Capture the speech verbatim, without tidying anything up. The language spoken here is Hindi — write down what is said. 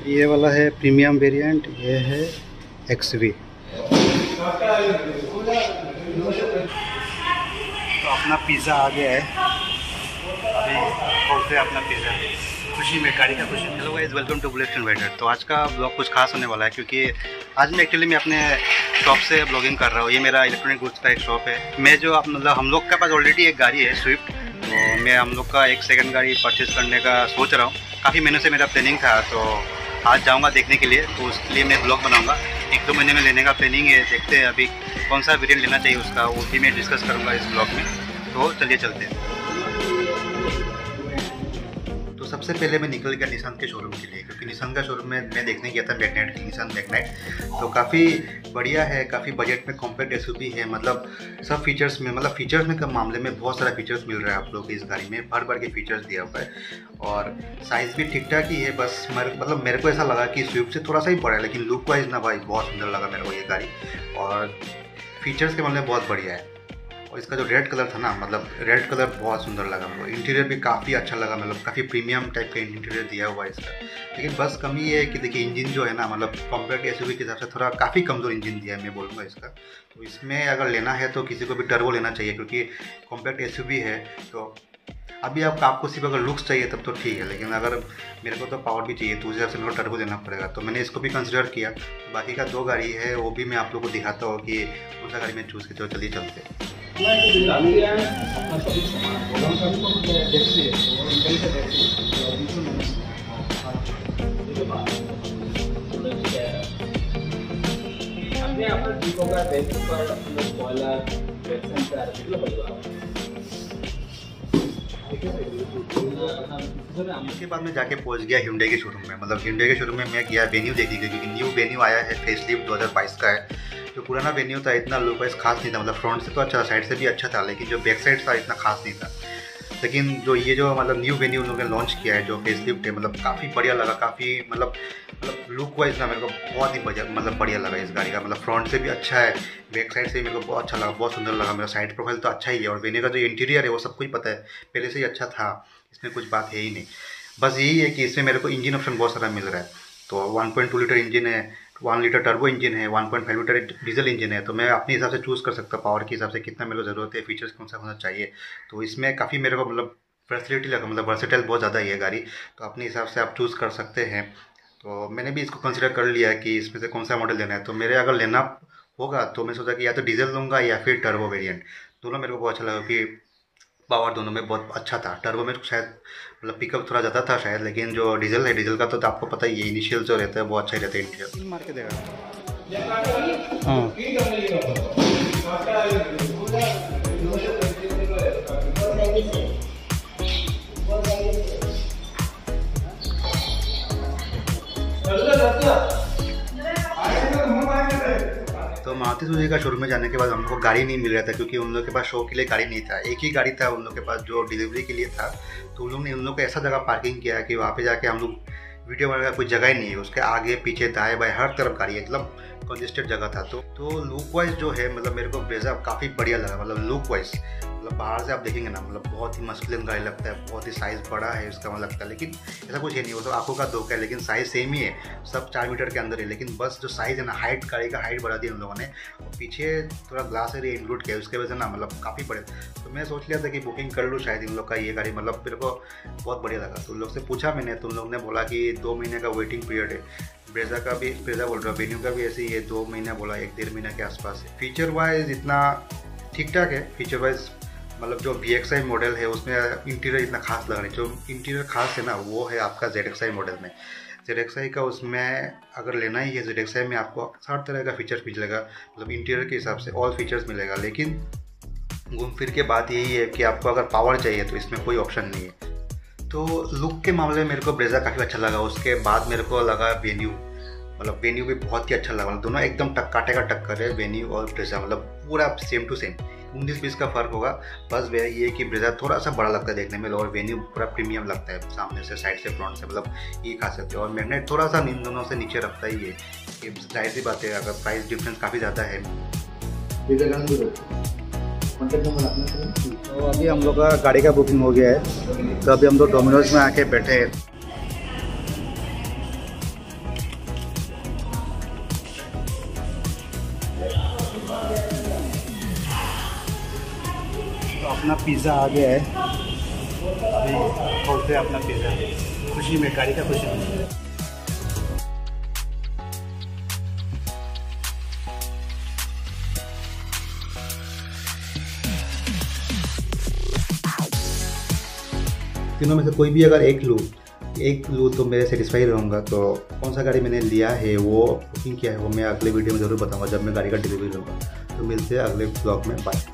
ये वाला है प्रीमियम वेरिएंट, ये है एक्स वी। तो अपना पिज़्ज़ा आ गया है, अभी खोलते हैं अपना पिज़्ज़ा। खुशी में गाड़ी का खुशी। Hello guys, welcome to bullet inviter. तो आज का ब्लॉग कुछ खास होने वाला है क्योंकि आज मैं एक्चुअली मैं अपने शॉप से ब्लॉगिंग कर रहा हूँ। ये मेरा इलेक्ट्रॉनिक गुड्स का एक शॉप है। मैं जो आप मतलब हम लोग के पास ऑलरेडी एक गाड़ी है स्विफ्ट, तो मैं हम लोग का एक सेकंड गाड़ी परचेज़ करने का सोच रहा हूँ। काफ़ी महीनों से मेरा प्लानिंग था, तो आज जाऊँगा देखने के लिए, तो उसके लिए मैं ब्लॉग बनाऊँगा। एक दो महीने में लेने का प्लानिंग है, देखते हैं अभी कौन सा वेरिएंट लेना चाहिए उसका, वो भी मैं डिस्कस करूँगा इस ब्लॉग में। तो चलिए चलते हैं। तो सबसे पहले मैं निकल गया निसान के शोरूम के लिए, क्योंकि निसान का शोरूम में मैं देखने गया था मैग्नेट की, निसान मैग्नेट। तो काफ़ी बढ़िया है, काफ़ी बजट में कॉम्पैक्ट एसयूवी है। मतलब सब फीचर्स में, मतलब फीचर्स में कम मामले में बहुत सारा फीचर्स मिल रहा है आप लोग को इस गाड़ी में। भर भर के फीचर्स दिया हुआ है और साइज़ भी ठीक ठाक ही है। बस मेरे मतलब मेरे को ऐसा लगा कि स्विफ्ट से थोड़ा सा ही बड़ा है, लेकिन लुक वाइज ना भाई बहुत सुंदर लगा मेरे को ये गाड़ी। और फीचर्स के मामले में बहुत बढ़िया है। और इसका जो रेड कलर था ना, मतलब रेड कलर बहुत सुंदर लगा मेरे को। इंटीरियर भी काफ़ी अच्छा लगा, मतलब काफ़ी प्रीमियम टाइप का इंटीरियर दिया हुआ है इसका। लेकिन बस कमी ये है कि देखिए इंजन जो है ना, मतलब कॉम्पैक्ट एसयूवी के हिसाब से थोड़ा काफ़ी कमज़ोर इंजन दिया है मैं बोलूँगा इसका। तो इसमें अगर लेना है तो किसी को भी टर्बो लेना चाहिए, क्योंकि कॉम्पैक्ट एसयूवी है। तो अभी आप आपको सिर्फ अगर लुक्स चाहिए तब तो ठीक है, लेकिन अगर मेरे को तो पावर भी चाहिए तो उस हिसाब से मेरे को टर्बो लेना पड़ेगा। तो मैंने इसको भी कंसिडर किया। बाकी का दो गाड़ी है, वो भी मैं आप लोगों को दिखाता हूँ कि कौन सा गाड़ी में चूज़ की। तो चलिए चलते हैं। उसके बाद मैं जाके पहुंच गया Hyundai के शोरूम में। मतलब Hyundai के शोरूम में मैं गया वेन्यू देखने के, क्योंकि न्यू वेन्यू आया है, फेसलिफ्ट दो हज़ार बाईस का है। जो पुराना वेन्यू था इतना लुक वाइज खास नहीं था, मतलब फ्रंट से तो अच्छा, साइड से भी अच्छा था, लेकिन जो बैक साइड था इतना खास नहीं था। लेकिन जो ये जो मतलब न्यू वेन्यू उन लोगों ने लॉन्च किया है, जो फेसलिफ्ट है, मतलब काफ़ी बढ़िया लगा। काफ़ी मतलब मतलब लुक वाइज ना मेरे को बहुत ही बढ़िया, मतलब बढ़िया लगा इस गाड़ी का। मतलब फ्रंट से भी अच्छा है, बैक साइड से भी मेरे को बहुत अच्छा लगा, बहुत सुंदर लगा। मेरा साइड प्रोफाइल तो अच्छा ही है, और वेन्यू का जो इंटीरियर है वो सबको ही पता है, पहले से ही अच्छा था, इसमें कुछ बात है ही नहीं। बस यही है कि इसमें मेरे को इंजन ऑप्शन बहुत सारा मिल रहा है। तो one point two litre engine है, वन लीटर टर्बो इंजन है, one point five litre diesel engine है। तो मैं अपने हिसाब से चूज़ कर सकता हूँ पावर के हिसाब से कितना मेरे को ज़रूरत है, फीचर्स कौन सा होना चाहिए। तो इसमें काफ़ी मेरे को मतलब फैसिलिटी लगा, मतलब वर्सेटाइल बहुत ज़्यादा है ये गाड़ी। तो अपने हिसाब से आप चूज़ कर सकते हैं। तो मैंने भी इसको कंसिडर कर लिया है कि इसमें से कौन सा मॉडल लेना है। तो मेरे अगर लेना होगा तो मैं सोचा कि या तो डीजल लूँगा या फिर टर्बो वेरिएंट। दोनों मेरे को बहुत अच्छा लगा कि पावर दोनों में बहुत अच्छा था। टर्बो में शायद मतलब पिकअप थोड़ा ज़्यादा था शायद, लेकिन जो डीजल है, डीजल का तो आपको पता ही है, इनिशियल जो रहता है वो अच्छा ही रहता है। इंटीरियर मार के देगा। हाँ तो मारुति सुजुकी का शोरूम में जाने के बाद हम लोग को गाड़ी नहीं मिल रहा था, क्योंकि उन लोग के पास शो के लिए गाड़ी नहीं था। एक ही गाड़ी था उन लोग के पास जो डिलीवरी के लिए था। तो उन लोग ने उन लोग को ऐसा जगह पार्किंग किया कि वहाँ पे जाके हम लोग वीडियो बनाने का कोई जगह ही नहीं है। उसके आगे पीछे दाएं बाएं हर तरफ गाड़ी है, एकदम कंजेस्टेड जगह था। तो तो लुक वाइज जो है, मतलब मेरे को ब्रेजा काफ़ी बढ़िया लगा। मतलब लुक वाइज, मतलब बाहर से आप देखेंगे ना, मतलब बहुत ही मस्कुलिन गाड़ी लगता है, बहुत ही साइज़ बड़ा है उसका मतलब लगता है। लेकिन ऐसा कुछ है नहीं, वो तो आंखों का धोखा है, लेकिन साइज़ सेम ही है, सब चार मीटर के अंदर है। लेकिन बस जो साइज़ है ना, हाइट, गाड़ी का हाइट बढ़ा दिया उन लोगों ने, और पीछे थोड़ा ग्लास एरिया इंक्लूड किया, उसके वजह से ना मतलब काफ़ी बड़े। तो मैं सोच लिया था कि बुकिंग कर लूँ शायद इन लोग का ये गाड़ी, मतलब मेरे को बहुत बढ़िया लगा। तो उन लोग से पूछा मैंने, तो उन लोग ने बोला कि दो महीने का वेटिंग पीरियड है। ब्रेजा का भी, ब्रेजा बोल रहा हूँ, वेन्यू का भी ऐसे ही है, दो महीना बोला, एक डेढ़ महीना के आसपास है। फीचर वाइज इतना ठीक ठाक है। फीचर वाइज मतलब जो वी एक्स आई मॉडल है उसमें इंटीरियर इतना खास लगा नहीं। जो इंटीरियर खास है ना वो है आपका जेड एक्स आई मॉडल में। जेड एक्स आई का उसमें अगर लेना ही है, जेड एक्स आई में आपको हर तरह का फीचर्स मिलेगा, मतलब इंटीरियर के हिसाब से ऑल फीचर्स मिलेगा। लेकिन घूम फिर के बात यही है कि आपको अगर पावर चाहिए तो इसमें कोई ऑप्शन नहीं है। तो लुक के मामले में मेरे को ब्रेजा काफ़ी अच्छा लगा। उसके बाद मेरे को लगा वेन्यू, मतलब वेन्यू भी बहुत ही अच्छा लगा। मतलब दोनों एकदम टक्काटे का टक्कर है, वेन्यू और ब्रेजा, मतलब पूरा सेम टू सेम। उन्नीस बीस का फ़र्क होगा बस। वह ये कि ब्रेजा थोड़ा सा बड़ा लगता है देखने में, और वेन्यू पूरा प्रीमियम लगता है, सामने से, साइड से, फ्रंट से, मतलब ये खासियत है। और मैग्नेट थोड़ा सा इन दोनों से नीचे रखता ही है, कि जाहिर सी बात है, अगर प्राइस डिफरेंस काफ़ी ज़्यादा है। तो अभी हम लोग का गाड़ी का बुकिंग हो गया है। तो अभी हम लोग डोमिनोज में आके बैठे हैं। अपना पिज़्ज़ा आ गया है, अभी खोलते हैं अपना पिज़्ज़ा। खुशी में, गाड़ी का खुशी में। तीनों में से कोई भी अगर एक लूँ एक लूँ तो मैं सेटिस्फाई रहूँगा। तो कौन सा गाड़ी मैंने लिया है, वो बुकिंग किया है, वो मैं अगले वीडियो में ज़रूर बताऊँगा जब मैं गाड़ी का डिलीवरी लूँगा। तो मिलते हैं अगले ब्लॉग में, बाय।